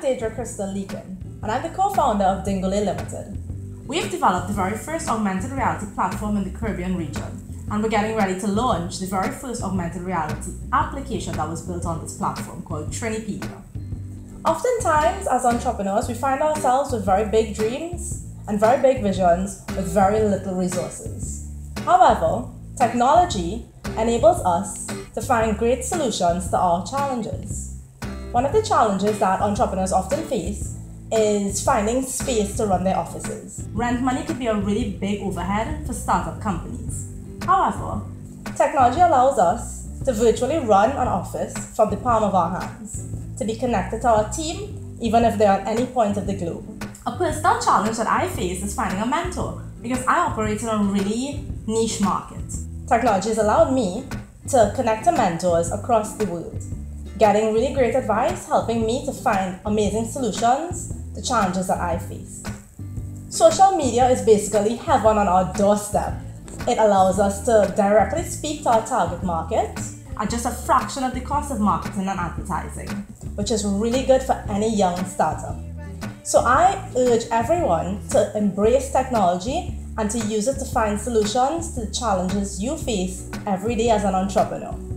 Anastasia Crystal Leakin, and I'm the co-founder of Dingole Limited. We've developed the very first augmented reality platform in the Caribbean region, and we're getting ready to launch the very first augmented reality application that was built on this platform called Trinipedia. Oftentimes, as entrepreneurs, we find ourselves with very big dreams and very big visions with very little resources. However, technology enables us to find great solutions to our challenges. One of the challenges that entrepreneurs often face is finding space to run their offices. Rent money could be a really big overhead for startup companies. However, technology allows us to virtually run an office from the palm of our hands, to be connected to our team, even if they're at any point of the globe. A personal challenge that I face is finding a mentor, because I operate in a really niche market. Technology has allowed me to connect to mentors across the world, getting really great advice, helping me to find amazing solutions to challenges that I face. Social media is basically heaven on our doorstep. It allows us to directly speak to our target market at just a fraction of the cost of marketing and advertising, which is really good for any young startup. So I urge everyone to embrace technology and to use it to find solutions to the challenges you face every day as an entrepreneur.